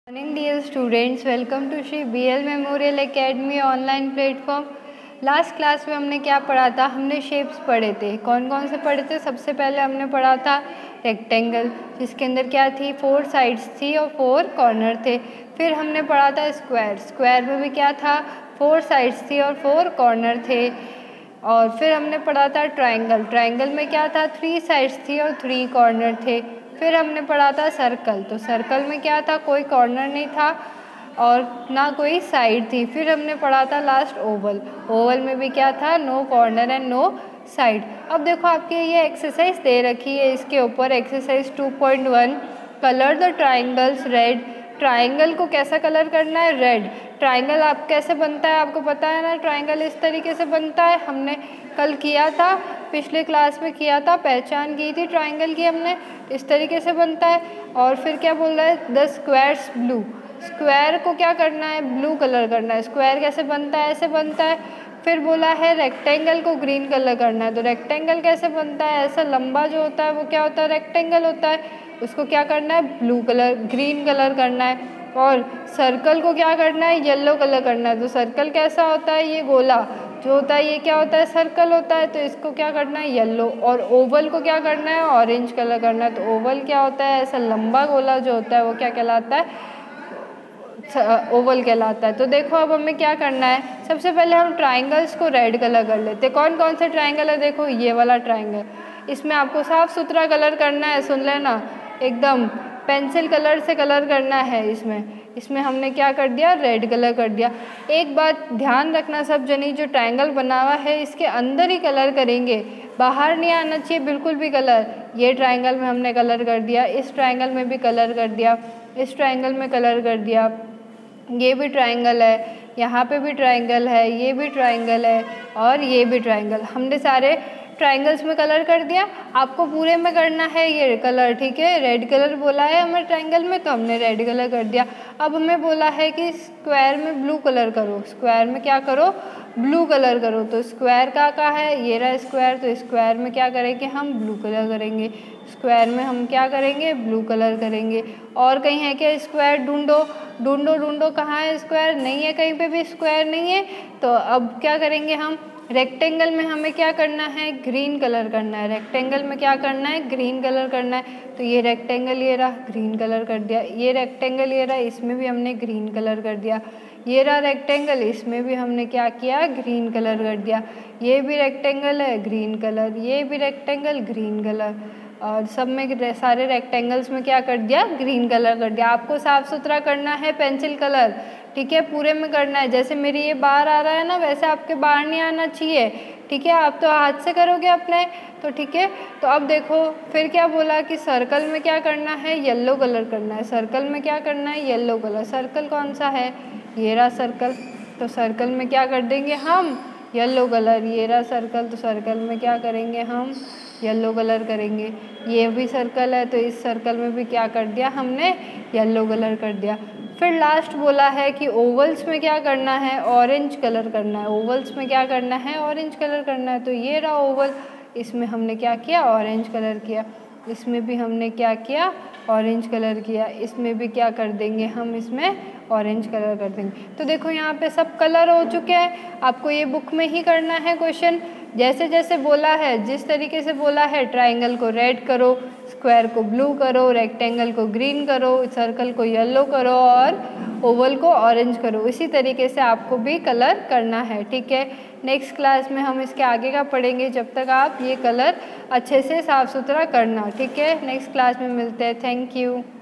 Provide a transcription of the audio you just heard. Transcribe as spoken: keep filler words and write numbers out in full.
Morning dear students, welcome to Shri B L memorial academy online platform. Last class में हमने क्या पढ़ा था? हमने शेप्स पढ़े थे। कौन कौन से पढ़े थे? सबसे पहले हमने पढ़ा था रेक्टेंगल, जिसके अंदर क्या थी? फोर साइड्स थी और फोर कॉर्नर थे। फिर हमने पढ़ा था स्क्वायर, स्क्वायर में भी क्या था? फोर साइड्स थी और फोर कॉर्नर थे। और फिर हमने पढ़ा था ट्राइंगल, ट्राइंगल में क्या था? थ्री साइड्स थी और थ्री कॉर्नर थे। फिर हमने पढ़ा था सर्कल, तो सर्कल में क्या था? कोई कॉर्नर नहीं था और ना कोई साइड थी। फिर हमने पढ़ा था लास्ट ओवल, ओवल में भी क्या था? No corner and no side. अब देखो आपके ये एक्सरसाइज दे रखी है, इसके ऊपर exercise two point one, colour the triangles red. Triangle को कैसा कलर करना है? रेड। ट्राइंगल आप कैसे बनता है? आपको पता है ना, ट्राइंगल इस तरीके से बनता है। हमने कल किया था, पिछले क्लास में किया था, पहचान की थी ट्राइंगल की हमने। इस तरीके से बनता है। और फिर क्या बोल रहा है? द स्क्वायर्स ब्लू, स्क्वायर को क्या करना है? ब्लू कलर करना है। स्क्वायर कैसे बनता है? ऐसे बनता है। फिर बोला है रेक्टेंगल को ग्रीन कलर करना है, तो रेक्टेंगल कैसे बनता है? ऐसा लंबा जो होता है वो क्या होता है? रेक्टेंगल होता है। उसको क्या करना है? ब्लू कलर, ग्रीन कलर करना है। और सर्कल को क्या करना है? येलो कलर करना है। तो सर्कल कैसा होता है? ये गोला जो होता है ये क्या होता है? सर्कल होता है। तो इसको क्या करना है? येलो। और ओवल को क्या करना है? ऑरेंज कलर करना है। तो ओवल क्या होता है? ऐसा लंबा गोला जो होता है वो क्या कहलाता है? ओवल कहलाता है। तो देखो अब हमें क्या करना है, सबसे पहले हम ट्राइंगल्स को रेड कलर कर लेते हैं। कौन कौन से ट्राइंगल है? देखो ये वाला ट्राइंगल, इसमें आपको साफ सुथरा कलर करना है, सुन लेना, एकदम पेंसिल कलर से कलर करना है। इसमें इसमें हमने क्या कर दिया? रेड कलर कर दिया। एक बात ध्यान रखना सब जनी, जो ट्राइंगल बना हुआ है इसके अंदर ही कलर करेंगे, बाहर नहीं आना चाहिए बिल्कुल भी कलर। ये ट्राइंगल में हमने कलर कर दिया, इस ट्राइंगल में भी कलर कर दिया, इस ट्राइंगल में कलर कर दिया, ये भी ट्राइंगल है, यहाँ पे भी ट्राइंगल है, ये भी ट्राइंगल है और ये भी ट्राइंगल। हमने सारे ट्राइंगल्स में कलर कर दिया। आपको पूरे में करना है ये कलर, ठीक है। रेड कलर बोला है हमें ट्राइंगल में, तो हमने रेड कलर कर दिया। अब हमें बोला है कि स्क्वायर में ब्लू कलर करो, स्क्वायर में क्या करो? ब्लू कलर करो। तो स्क्वायर का कहाँ है? ये रहा स्क्वायर। तो स्क्वायर में क्या करेंगे? हम ब्लू कलर करेंगे। स्क्वायर में हम क्या करेंगे? ब्लू कलर करेंगे। और कहीं है क्या स्क्वायर? ढूंढो ढूंढो ढूंढो, कहाँ है स्क्वायर? नहीं है, कहीं पे भी स्क्वायर नहीं है। तो अब क्या करेंगे हम? रेक्टेंगल में हमें क्या करना है? ग्रीन कलर करना है। रेक्टेंगल में क्या करना है? ग्रीन कलर करना है। तो ये रेक्टेंगल ये रहा, ग्रीन कलर कर दिया। ये रेक्टेंगल ये रहा, इसमें भी हमने ग्रीन कलर कर दिया। ये रहा रेक्टेंगल, इसमें भी हमने क्या किया? ग्रीन कलर कर दिया। ये भी रेक्टेंगल है, ग्रीन कलर, ये भी रेक्टेंगल, ग्रीन कलर, और सब में सारे रेक्टेंगल्स में क्या कर दिया? ग्रीन कलर कर दिया। आपको साफ सुथरा करना है पेंसिल कलर, ठीक है, पूरे में करना है। जैसे मेरी ये बाहर आ रहा है ना, वैसे आपके बाहर नहीं आना चाहिए, ठीक है। आप तो हाथ से करोगे अपने, तो ठीक है। तो अब देखो फिर क्या बोला कि सर्कल में क्या करना है? येलो कलर करना है। सर्कल में क्या करना है? Yellow colour. सर्कल कौन सा है? ये रहा सर्कल। तो सर्कल में क्या कर देंगे हम? Yellow colour. ये रहा सर्कल, तो सर्कल में क्या करेंगे हम? येलो कलर करेंगे। ये भी सर्कल है, तो इस सर्कल में भी क्या कर दिया हमने? येलो कलर कर दिया। फिर लास्ट बोला है कि ओवल्स में क्या करना है? ऑरेंज कलर करना है। ओवल्स में क्या करना है? ऑरेंज कलर करना है। तो ये रहा ओवल, इसमें हमने क्या किया? ऑरेंज कलर किया। इसमें भी हमने क्या किया? ऑरेंज कलर किया। इसमें भी क्या कर देंगे हम? इसमें ऑरेंज कलर कर देंगे। तो देखो यहाँ पे सब कलर हो चुके हैं। आपको ये बुक में ही करना है क्वेश्चन, जैसे जैसे बोला है, जिस तरीके से बोला है। ट्राइंगल को रेड करो, स्क्वायर को ब्लू करो, रेक्टेंगल को ग्रीन करो, सर्कल को येलो करो और ओवल को ऑरेंज करो। इसी तरीके से आपको भी कलर करना है, ठीक है। नेक्स्ट क्लास में हम इसके आगे का पढ़ेंगे, जब तक आप ये कलर अच्छे से साफ सुथरा करना, ठीक है। नेक्स्ट क्लास में मिलते हैं। Thank you.